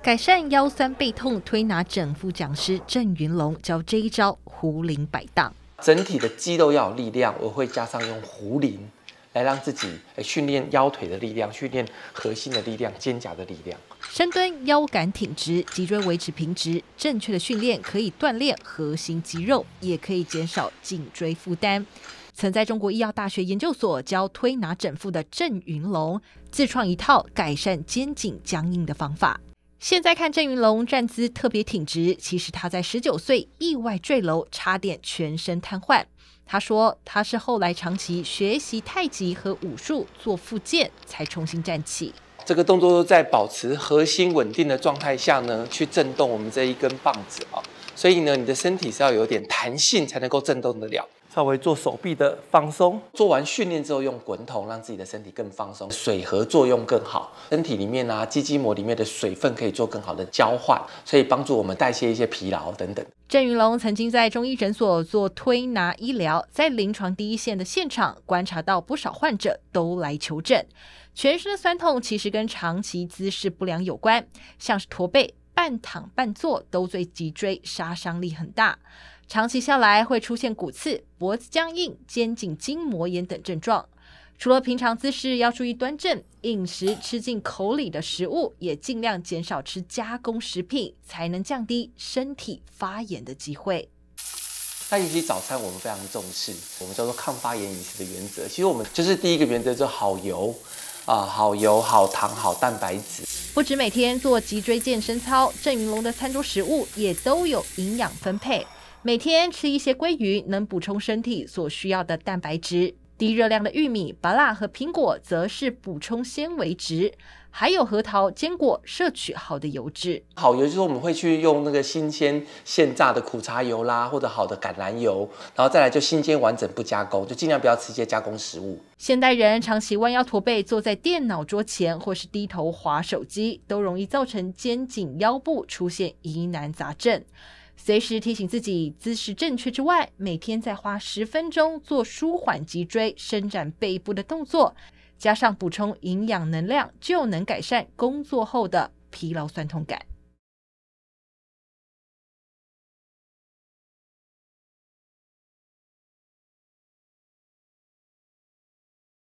改善腰酸背痛推拿整复讲师郑云龙教这一招壶铃摆荡。 整体的肌肉要有力量，我会加上用壶铃来让自己训练腰腿的力量，训练核心的力量，肩胛的力量。 深蹲腰杆挺直，脊椎维持平直。正确的训练可以锻炼核心肌肉，也可以减少颈椎负担。曾在中国医药大学研究所教推拿整复的郑云龙，自创一套改善肩颈僵硬的方法。现在看郑云龙站姿特别挺直，其实他在19岁意外坠楼，差点全身瘫痪。他说他是后来长期学习太极和武术做复健，才重新站起。 这个动作在保持核心稳定的状态下呢，去震动我们这一根棒子啊，所以呢，你的身体是要有点弹性才能够震动得了。稍微做手臂的放松，做完训练之后用滚筒让自己的身体更放松，水合作用更好，身体里面啊肌筋膜里面的水分可以做更好的交换，所以帮助我们代谢一些疲劳等等。 郑云龙曾经在中医诊所做推拿医疗，在临床第一线的现场观察到不少患者都来求诊，全身的酸痛其实跟长期姿势不良有关，像是驼背、半躺半坐都对脊椎杀伤力很大。长期下来会出现骨刺、脖子僵硬、肩颈筋膜炎等症状。除了平常姿势要注意端正，饮食吃进口里的食物也尽量减少吃加工食品，才能降低身体发炎的机会。 那尤其早餐我们非常重视，我们叫做抗发炎饮食的原则。其实我们就是第一个原则，就是好油好油、好糖、好蛋白质。 不止每天做脊椎健身操，郑云龙的餐桌食物也都有营养分配。每天吃一些鲑鱼，能补充身体所需要的蛋白质。低热量的玉米、芭乐和苹果则是补充纤维质，还有核桃、坚果摄取好的油脂。 好油就是我们会去用那个新鲜现榨的苦茶油啦，或者好的橄榄油，然后再来就新鲜完整不加工，就尽量不要吃一些加工食物。 现代人长期弯腰驼背，坐在电脑桌前或是低头滑手机，都容易造成肩颈腰部出现疑难杂症。随时提醒自己姿势正确之外，每天再花10分钟做舒缓脊椎、伸展背部的动作，加上补充营养能量，就能改善工作后的疲劳酸痛感。